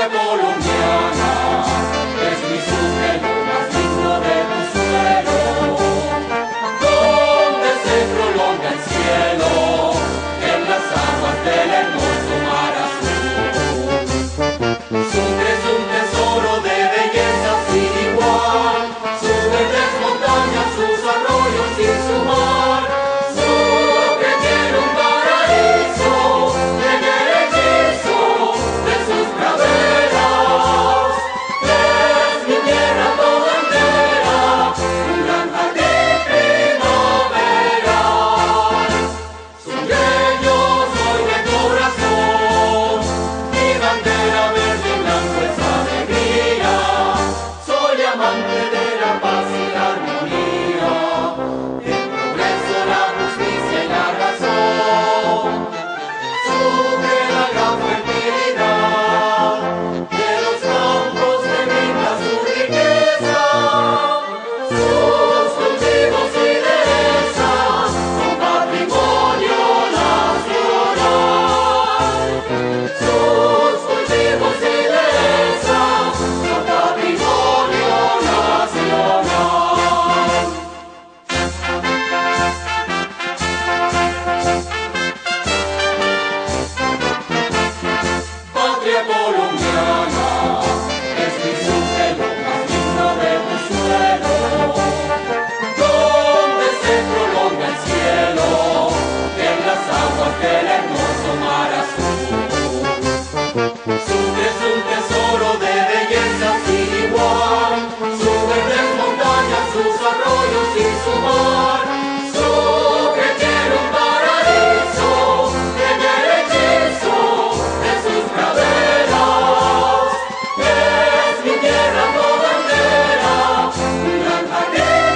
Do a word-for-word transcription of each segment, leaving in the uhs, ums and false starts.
colombiana, es mi Sucre, lo más lindo de tu suelo, donde se prolonga el cielo, en las aguas del hermoso mar azul. Sucre es un tesoro de belleza sin igual, sus verdes montañas, sus arroyos y su mar. Sucre tiene un paraíso en el hechizo de sus praderas. Es mi tierra toda entera, un gran jardín primaveral. Sucreño soy de corazón, mi bandera verde y blanco es alegría. Soy amante de la paz y la armonía, el progreso, la justicia y la razón. Sucre la gran fertilidad de los campos que brinda su riqueza. Sus cultivos y dehesas son patrimonio nacional. Sus cultivos y dehesas son patrimonio nacional. Patria colombiana, es mi Sucre, lo más lindo de tu suelo, donde se prolonga el cielo, en las aguas del hermoso mar azul. Sucre es un tesoro de belleza sin igual, sus verdes montañas, sus arroyos y su mar. Sucre tiene un paraíso en el hechizo de sus praderas. Es mi tierra toda entera, un gran jardín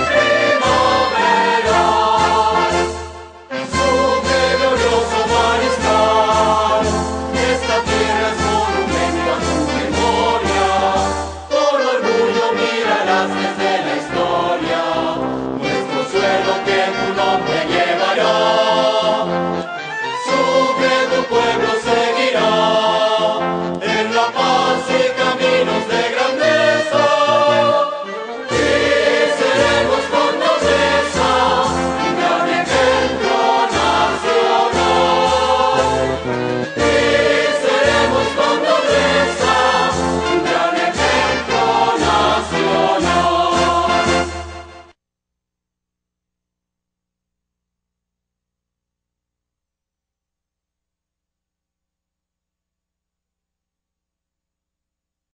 primaveral. Sucre, glorioso mariscal, esta tierra es monumento a tu memoria. Con orgullo mirarás desde la historia nuestro suelo que tu nombre llevará. Sucre, tu pueblo seguirá en la paz y